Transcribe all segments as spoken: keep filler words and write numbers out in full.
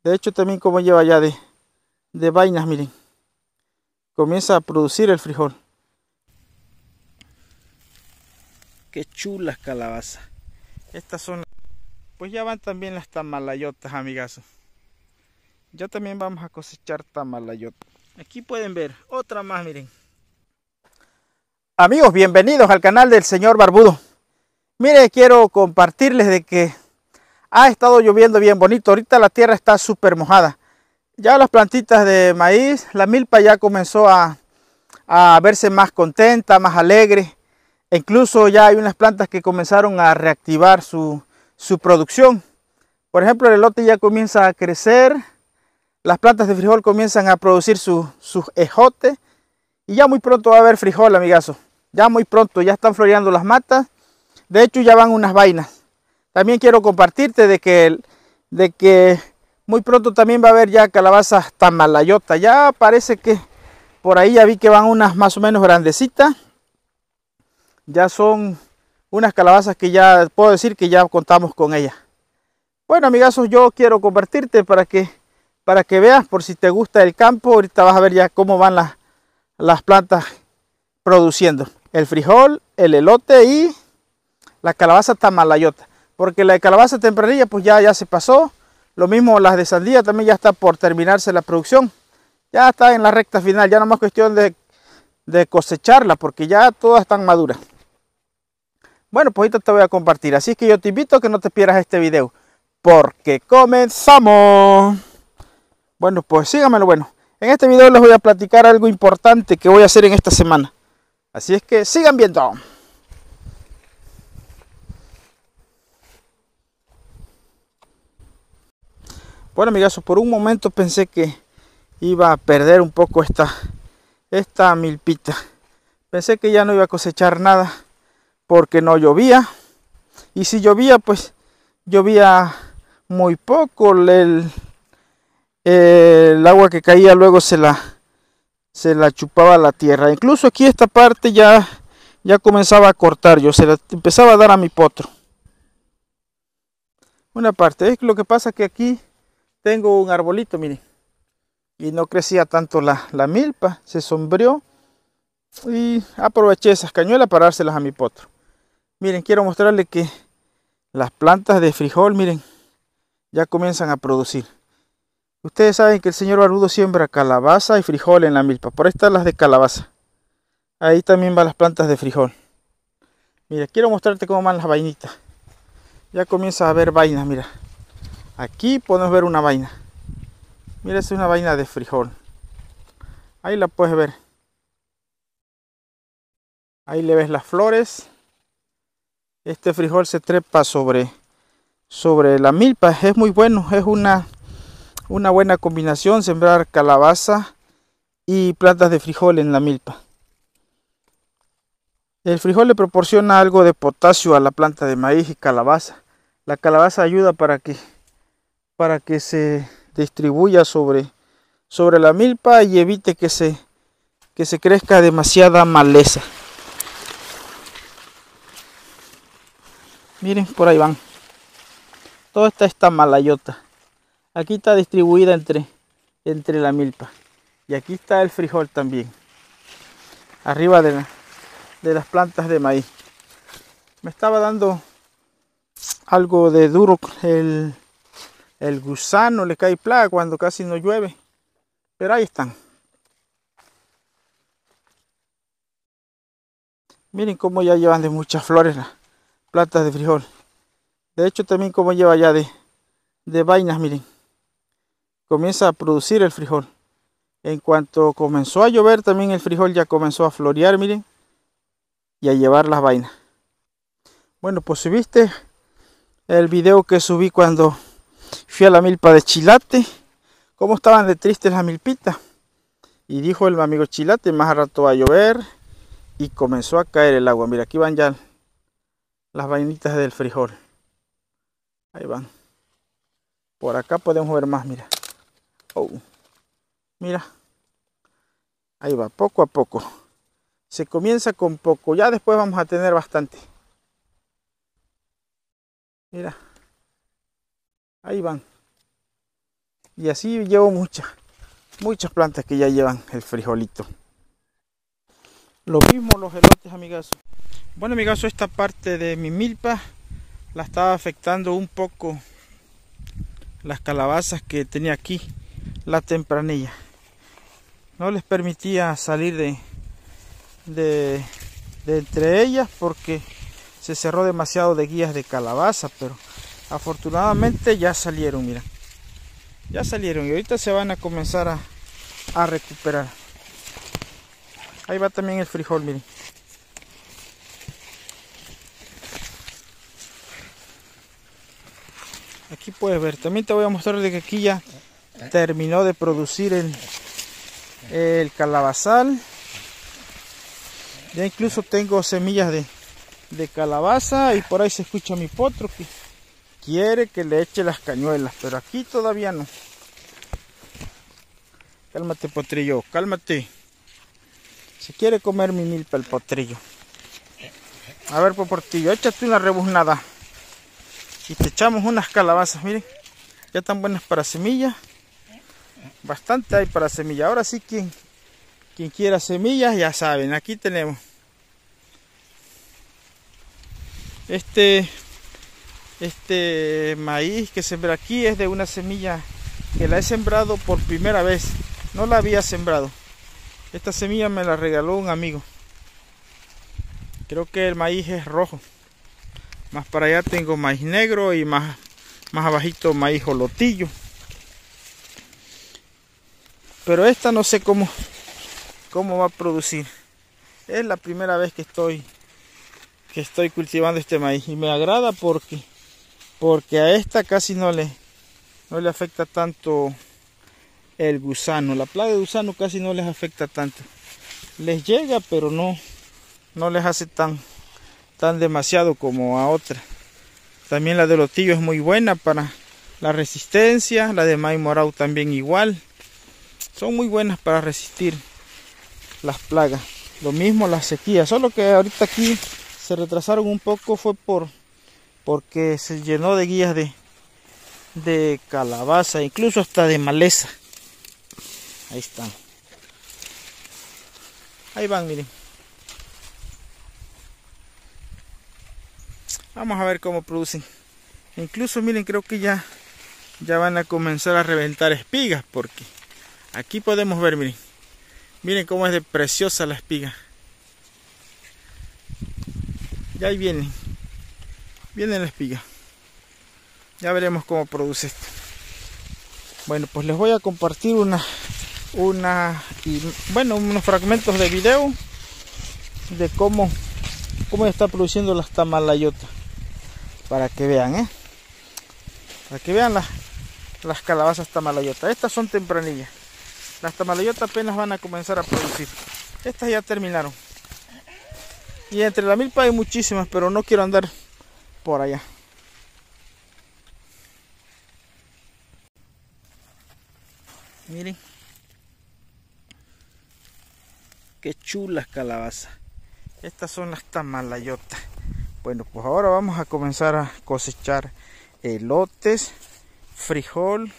De hecho también como lleva ya de, de vainas, miren. Comienza a producir el frijol. Qué chulas calabazas. Estas son, pues ya van también las tamalayotas, amigazos. Ya también vamos a cosechar tamalayotas. Aquí pueden ver otra más, miren. Amigos, bienvenidos al canal del señor Barbudo. Mire, quiero compartirles de que ha estado lloviendo bien bonito. Ahorita la tierra está súper mojada. Ya las plantitas de maíz, la milpa ya comenzó a, a verse más contenta, más alegre. E incluso ya hay unas plantas que comenzaron a reactivar su, su producción. Por ejemplo, el elote ya comienza a crecer. Las plantas de frijol comienzan a producir sus su ejotes. Y ya muy pronto va a haber frijol, amigazos. Ya muy pronto, ya están floreando las matas. De hecho, ya van unas vainas. También quiero compartirte de que, de que muy pronto también va a haber ya calabazas tamalayota. Ya parece que por ahí ya vi que van unas más o menos grandecitas. Ya son unas calabazas que ya puedo decir que ya contamos con ellas. Bueno, amigazos, yo quiero compartirte para que, para que veas, por si te gusta el campo. Ahorita vas a ver ya cómo van las, las plantas produciendo. El frijol, el elote y la calabaza tamalayota. Porque la de calabaza tempranilla pues ya, ya se pasó. Lo mismo las de sandía también ya está por terminarse la producción. Ya está en la recta final. Ya no más cuestión de, de cosecharla porque ya todas están maduras. Bueno, pues ahorita te voy a compartir. Así que yo te invito a que no te pierdas este video. Porque comenzamos. Bueno, pues síganmelo. Bueno, en este video les voy a platicar algo importante que voy a hacer en esta semana. Así es que sigan viendo. Bueno, amigazos, por un momento pensé que iba a perder un poco esta, esta milpita. Pensé que ya no iba a cosechar nada porque no llovía. Y si llovía, pues llovía muy poco. El, el agua que caía luego se la, se la chupaba la tierra. Incluso aquí esta parte ya, ya comenzaba a cortar. Yo se la empezaba a dar a mi potro. Una parte. Es lo que pasa que aquí tengo un arbolito, miren. Y no crecía tanto la, la milpa. Se sombreó. Y aproveché esas cañuelas para dárselas a mi potro. Miren, quiero mostrarles que las plantas de frijol, miren, ya comienzan a producir. Ustedes saben que el señor Barbudo siembra calabaza y frijol en la milpa. Por ahí están las de calabaza. Ahí también van las plantas de frijol. Mira, quiero mostrarte cómo van las vainitas. Ya comienza a ver vainas, mira. Aquí podemos ver una vaina. Mira, es una vaina de frijol. Ahí la puedes ver. Ahí le ves las flores. Este frijol se trepa sobre, sobre la milpa. Es muy bueno. Es una, una buena combinación sembrar calabaza y plantas de frijol en la milpa. El frijol le proporciona algo de potasio a la planta de maíz y calabaza. La calabaza ayuda para que, para que se distribuya sobre, sobre la milpa y evite que se, que se crezca demasiada maleza. Miren, por ahí van. Toda esta está malayota. Aquí está distribuida entre, entre la milpa. Y aquí está el frijol también. Arriba de, la, de las plantas de maíz. Me estaba dando algo de duro el, el gusano. Le cae plaga cuando casi no llueve. Pero ahí están. Miren cómo ya llevan de muchas flores las plantas de frijol. De hecho también como lleva ya de, de vainas, miren. Comienza a producir el frijol. En cuanto comenzó a llover también el frijol ya comenzó a florear, miren. Y a llevar las vainas. Bueno, pues si viste el video que subí cuando fui a la milpa de Chilate. Cómo estaban de tristes las milpitas. Y dijo el amigo Chilate, más a rato va a llover. Y comenzó a caer el agua. Mira, aquí van ya las vainitas del frijol. Ahí van. Por acá podemos ver más, mira. Oh. Mira. Ahí va, poco a poco. Se comienza con poco. Ya después vamos a tener bastante. Mira. Ahí van. Y así llevo muchas, muchas plantas que ya llevan el frijolito. Lo mismo los elotes, amigazos. Bueno, amigazos, esta parte de mi milpa la estaba afectando un poco las calabazas que tenía aquí, la tempranilla. No les permitía salir de, de, de entre ellas porque se cerró demasiado de guías de calabaza, pero afortunadamente ya salieron, mira. Ya salieron y ahorita se van a comenzar a, a recuperar. Ahí va también el frijol, miren. Aquí puedes ver, también te voy a mostrar de que aquí ya terminó de producir el, el calabazal. Ya incluso tengo semillas de, de calabaza y por ahí se escucha mi potro que quiere que le eche las cañuelas, pero aquí todavía no. Cálmate, potrillo, cálmate. Se quiere comer mi milpa el potrillo. A ver, poportillo, échate una rebuznada. Y te echamos unas calabazas, miren. Ya están buenas para semilla. Bastante hay para semilla. Ahora sí, quien, quien quiera semillas, ya saben, aquí tenemos. Este, este maíz que sembré aquí es de una semilla que la he sembrado por primera vez. No la había sembrado. Esta semilla me la regaló un amigo. Creo que el maíz es rojo. Más para allá tengo maíz negro y más, más abajito maíz jolotillo. Pero esta no sé cómo, cómo va a producir. Es la primera vez que estoy, que estoy cultivando este maíz. Y me agrada porque, porque a esta casi no le, no le afecta tanto el gusano. La plaga de gusano casi no les afecta tanto. Les llega, pero no, no les hace tan... tan demasiado como a otra. También la de lotillo es muy buena para la resistencia, la de maíz morado también igual. Son muy buenas para resistir las plagas. Lo mismo la sequía, solo que ahorita aquí se retrasaron un poco fue por porque se llenó de guías de, de calabaza, incluso hasta de maleza. Ahí están. Ahí van, miren. Vamos a ver cómo producen. Incluso miren, creo que ya, ya van a comenzar a reventar espigas. Porque aquí podemos ver, miren. Miren cómo es de preciosa la espiga. Ya ahí vienen. Viene la espiga. Ya veremos cómo produce esto. Bueno, pues les voy a compartir una, una y, bueno, unos fragmentos de video de cómo, cómo está produciendo las tamalayotas. Para que vean, ¿eh? Para que vean las, las calabazas tamalayotas. Estas son tempranillas. Las tamalayotas apenas van a comenzar a producir. Estas ya terminaron. Y entre la milpa hay muchísimas, pero no quiero andar por allá. Miren. Qué chulas calabazas. Estas son las tamalayotas. Bueno, pues ahora vamos a comenzar a cosechar elotes, frijol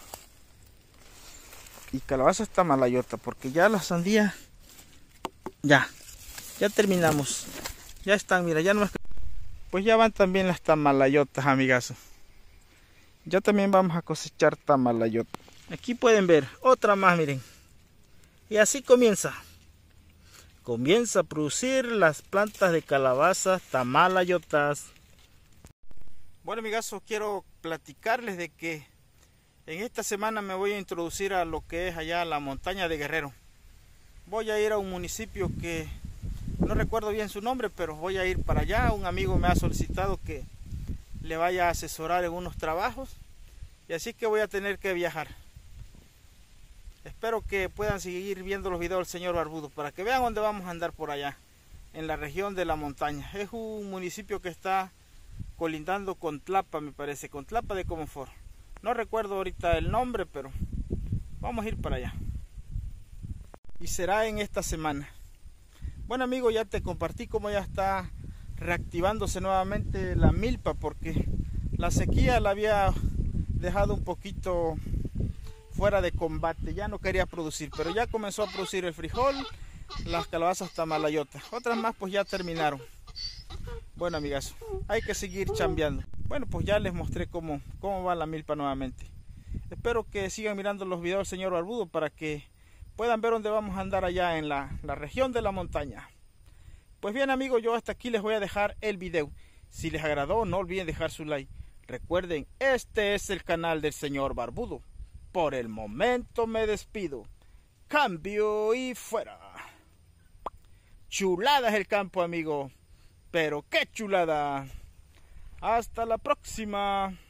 y calabazas tamalayota, porque ya las sandías ya, ya terminamos. Ya están, mira, ya no es... Pues ya van también las tamalayotas, amigazos. Ya también vamos a cosechar tamalayotas. Aquí pueden ver otra más, miren. Y así comienza. Comienza a producir las plantas de calabazas tamalayotas. Bueno, amigazos, quiero platicarles de que en esta semana me voy a introducir a lo que es allá la montaña de Guerrero. Voy a ir a un municipio que no recuerdo bien su nombre, pero voy a ir para allá. Un amigo me ha solicitado que le vaya a asesorar en unos trabajos y así que voy a tener que viajar. Espero que puedan seguir viendo los videos del señor Barbudo para que vean dónde vamos a andar por allá, en la región de la montaña. Es un municipio que está colindando con Tlapa, me parece, con Tlapa de Comonfort. No recuerdo ahorita el nombre, pero vamos a ir para allá. Y será en esta semana. Bueno, amigo, ya te compartí cómo ya está reactivándose nuevamente la milpa, porque la sequía la había dejado un poquito fuera de combate, ya no quería producir, pero ya comenzó a producir el frijol, las calabazas tamalayota. Otras más pues ya terminaron. Bueno, amigas, hay que seguir chambeando. Bueno, pues ya les mostré cómo, cómo va la milpa nuevamente. Espero que sigan mirando los videos del señor Barbudo para que puedan ver dónde vamos a andar allá en la, la región de la montaña. Pues bien, amigos, yo hasta aquí les voy a dejar el video. Si les agradó, no olviden dejar su like. Recuerden, este es el canal del señor Barbudo. Por el momento me despido. Cambio y fuera. Chulada es el campo, amigo. Pero qué chulada. Hasta la próxima.